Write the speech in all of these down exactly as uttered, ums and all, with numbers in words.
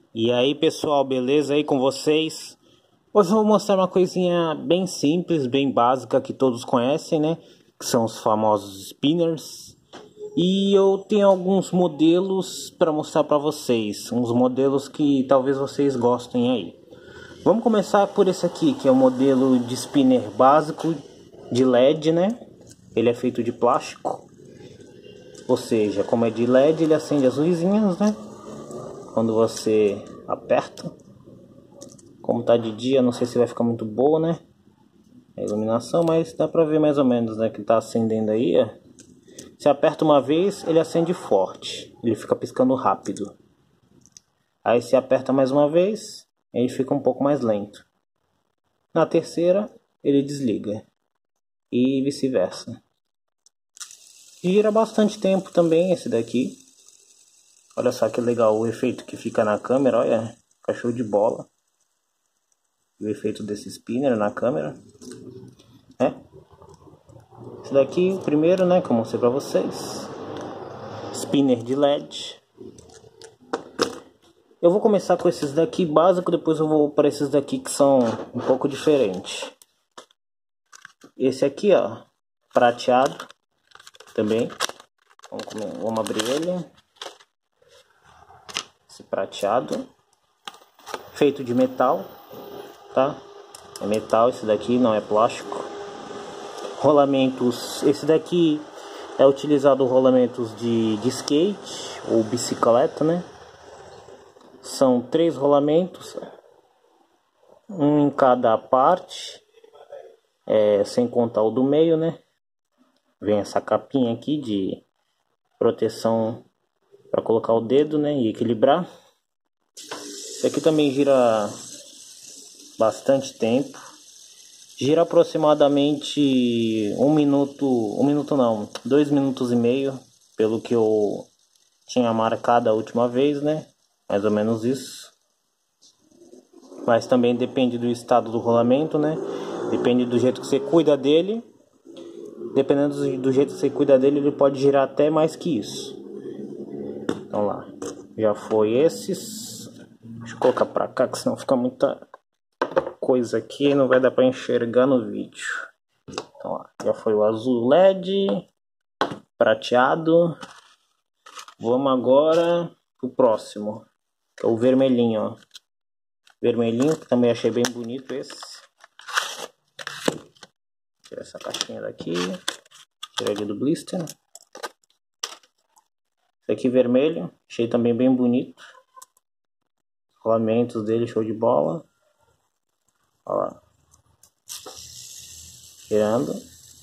E aí pessoal, beleza aí com vocês? Hoje eu vou mostrar uma coisinha bem simples, bem básica que todos conhecem, né? Que são os famosos spinners. E eu tenho alguns modelos para mostrar para vocês, uns modelos que talvez vocês gostem aí. Vamos começar por esse aqui, que é o modelo de spinner básico de L E D, né? Ele é feito de plástico. Ou seja, como é de L E D, ele acende as luzinhas, né? Quando você aperta. Como tá de dia, não sei se vai ficar muito boa, né? A iluminação, mas dá pra ver mais ou menos, né? Que tá acendendo aí, ó. Se aperta uma vez, ele acende forte. Ele fica piscando rápido. Aí se aperta mais uma vez, ele fica um pouco mais lento. Na terceira, ele desliga. E vice-versa. Gira bastante tempo também esse daqui. Olha só que legal o efeito que fica na câmera, olha. Fica show de bola. O efeito desse spinner na câmera. É. Esse daqui, o primeiro, né, que eu mostrei pra vocês. Spinner de L E D. Eu vou começar com esses daqui básico, depois eu vou para esses daqui que são um pouco diferentes. Esse aqui, ó, prateado também. Vamos, comer, vamos abrir ele. Esse prateado. Feito de metal, tá? É metal esse daqui, não é plástico. Rolamentos, esse daqui é utilizado rolamentos de, de skate ou bicicleta, né? São três rolamentos, um em cada parte, é, sem contar o do meio, né? Vem essa capinha aqui de proteção para colocar o dedo, né? E equilibrar. Esse aqui também gira bastante tempo. Gira aproximadamente um minuto, um minuto não, dois minutos e meio, pelo que eu tinha marcado a última vez, né? Mais ou menos isso. Mas também depende do estado do rolamento, né? Depende do jeito que você cuida dele. Dependendo do jeito que você cuida dele, ele pode girar até mais que isso. Então lá, já foi esses. Deixa eu colocar pra cá, que senão fica muita coisa aqui, não vai dar pra enxergar no vídeo. Então lá, já foi o azul L E D, prateado. Vamos agora pro próximo. É o vermelhinho, ó. Vermelhinho, que também achei bem bonito esse. Tira essa caixinha daqui. Tira ele do blister. Esse aqui vermelho, achei também bem bonito. Os rolamentos dele, show de bola. Olha lá. Tirando.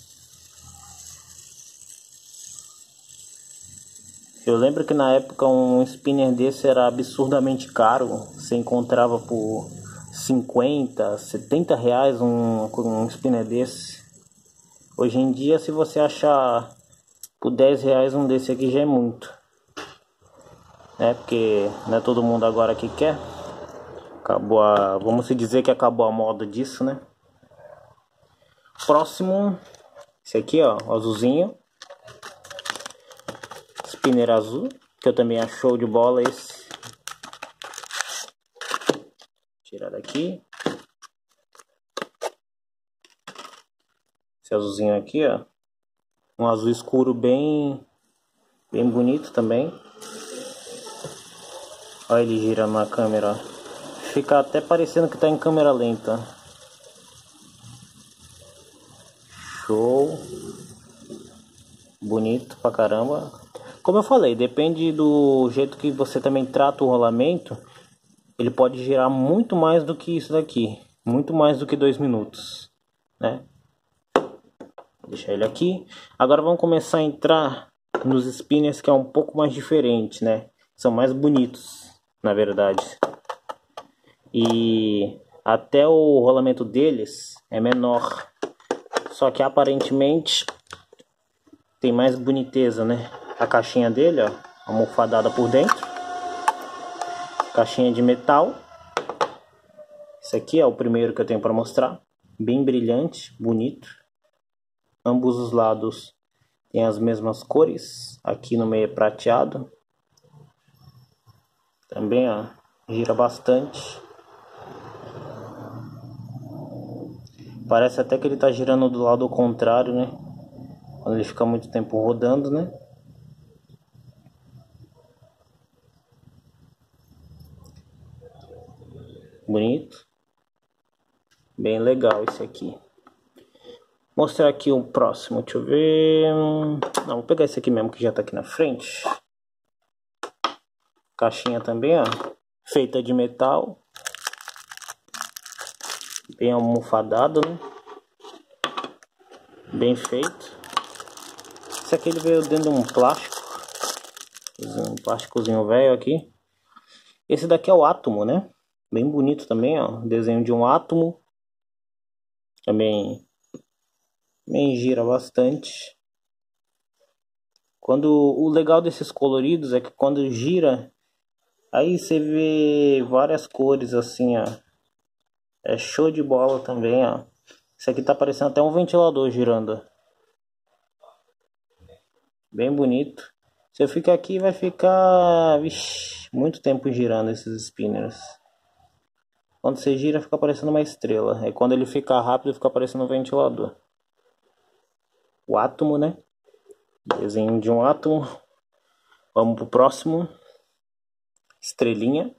Eu lembro que na época um spinner desse era absurdamente caro. Você encontrava por cinquenta, setenta reais um, um spinner desse. Hoje em dia, se você achar por dez reais um desse aqui já é muito. É porque não é todo mundo agora que quer. Acabou a... Vamos se dizer que acabou a moda disso, né? Próximo. Esse aqui, ó, o azulzinho. Spinner azul, que eu também acho show de bola esse. Tirar daqui. Esse azulzinho aqui, ó. Um azul escuro bem, bem bonito também. Olha ele girando na câmera. Fica até parecendo que tá em câmera lenta. Show. Bonito pra caramba. Como eu falei, depende do jeito que você também trata o rolamento. Ele pode girar muito mais do que isso daqui. Muito mais do que dois minutos, né? Vou deixar ele aqui. Agora vamos começar a entrar nos spinners que é um pouco mais diferente, né? São mais bonitos, na verdade. E até o rolamento deles é menor. Só que aparentemente tem mais boniteza, né? A caixinha dele, ó, almofadada por dentro. Caixinha de metal. Esse aqui é o primeiro que eu tenho para mostrar. Bem brilhante, bonito. Ambos os lados tem as mesmas cores. Aqui no meio é prateado. Também, ó, gira bastante. Parece até que ele tá girando do lado contrário, né? Quando ele fica muito tempo rodando, né? Bonito. Bem legal esse aqui. Vou mostrar aqui o próximo. Deixa eu ver. Não, vou pegar esse aqui mesmo que já tá aqui na frente. Caixinha também, ó. Feita de metal. Bem almofadado, né? Bem feito. Esse aqui ele veio dentro de um plástico. Um plásticozinho velho aqui. Esse daqui é o átomo, né? Bem bonito também, ó. Desenho de um átomo. Também, também gira bastante. Quando, o legal desses coloridos é que quando gira, aí você vê várias cores assim, ó. É show de bola também, ó. Esse aqui tá parecendo até um ventilador girando. Bem bonito. Se eu ficar aqui vai ficar, vixi, muito tempo girando esses spinners. Quando você gira fica parecendo uma estrela. Aí quando ele fica rápido fica parecendo um ventilador. O átomo, né? Desenho de um átomo. Vamos pro próximo. Estrelinha.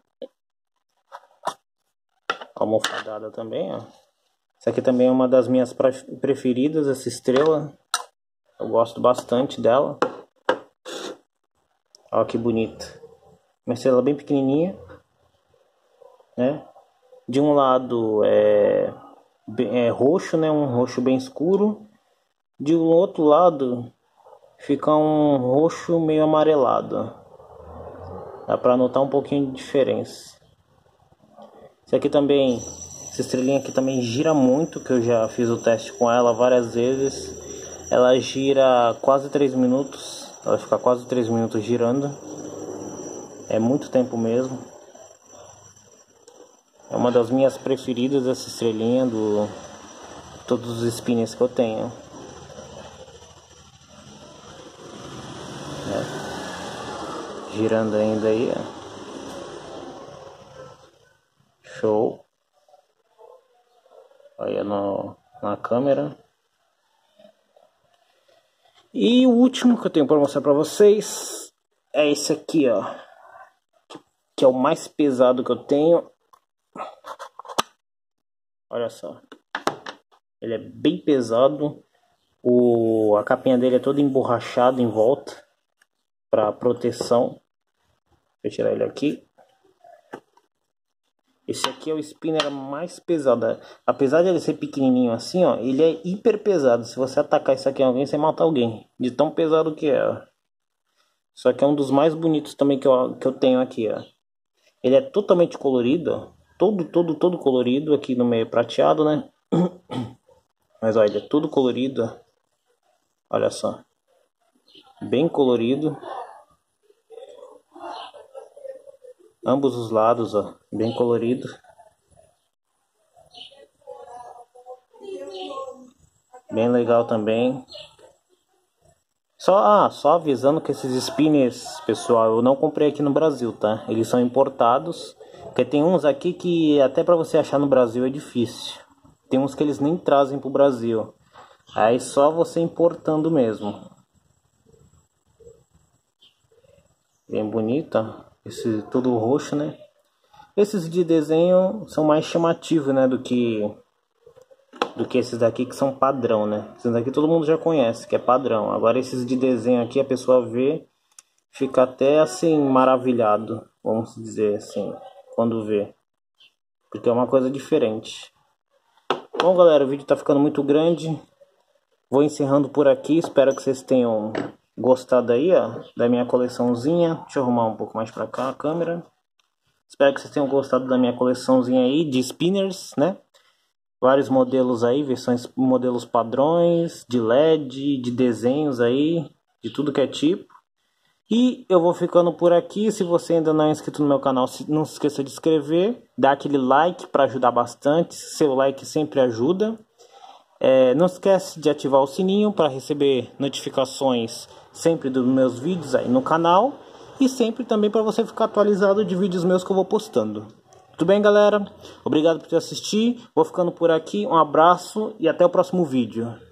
Almofadada também, ó. Essa aqui também é uma das minhas preferidas, essa estrela. Eu gosto bastante dela. Olha que bonita. Uma estrela bem pequenininha, né? De um lado é, é roxo, né? Um roxo bem escuro. De um outro lado fica um roxo meio amarelado. Dá pra notar um pouquinho de diferença. Esse aqui também, essa estrelinha aqui também gira muito, que eu já fiz o teste com ela várias vezes. Ela gira quase três minutos. Ela fica quase três minutos girando. É muito tempo mesmo. É uma das minhas preferidas, essa estrelinha do todos os spinners que eu tenho. É. Girando ainda aí, ó. Show. Olha no, na câmera. E o último que eu tenho para mostrar para vocês é esse aqui, ó, que é o mais pesado que eu tenho. Olha só, ele é bem pesado. O a capinha dele é toda emborrachada em volta para proteção. Vou tirar ele aqui. Esse aqui é o spinner mais pesado. Apesar de ele ser pequenininho assim, ó, ele é hiper pesado. Se você atacar isso aqui em alguém, você mata alguém. De tão pesado que é, ó. Só que é um dos mais bonitos também que eu, que eu tenho aqui, ó. Ele é totalmente colorido, ó. Todo, todo, todo colorido. Aqui no meio prateado, né? Mas olha, ele é tudo colorido, ó. Olha só. Bem colorido. Ambos os lados, ó, bem colorido. Bem legal também. Só, ah, só avisando que esses spinners, pessoal, eu não comprei aqui no Brasil, tá? Eles são importados. Porque tem uns aqui que até pra você achar no Brasil é difícil. Tem uns que eles nem trazem pro Brasil. Aí só você importando mesmo. Bem bonita. Esse todo roxo, né? Esses de desenho são mais chamativos, né? Do que do que esses daqui que são padrão, né? Esses daqui todo mundo já conhece, que é padrão. Agora esses de desenho aqui a pessoa vê, fica até assim maravilhado, vamos dizer assim, quando vê. Porque é uma coisa diferente. Bom, galera, o vídeo tá ficando muito grande. Vou encerrando por aqui. Espero que vocês tenham gostado aí, ó, da minha coleçãozinha. Deixa eu arrumar um pouco mais pra cá a câmera. Espero que vocês tenham gostado da minha coleçãozinha aí de spinners, né? Vários modelos aí, versões, modelos padrões, de L E D, de desenhos aí, de tudo que é tipo. E eu vou ficando por aqui. Se você ainda não é inscrito no meu canal, não se esqueça de inscrever, dar aquele like para ajudar bastante. Seu like sempre ajuda. É, não esquece de ativar o sininho para receber notificações sempre dos meus vídeos aí no canal. e sempre também para você ficar atualizado de vídeos meus que eu vou postando. Tudo bem, galera? Obrigado por assistir. Vou ficando por aqui. Um abraço e até o próximo vídeo.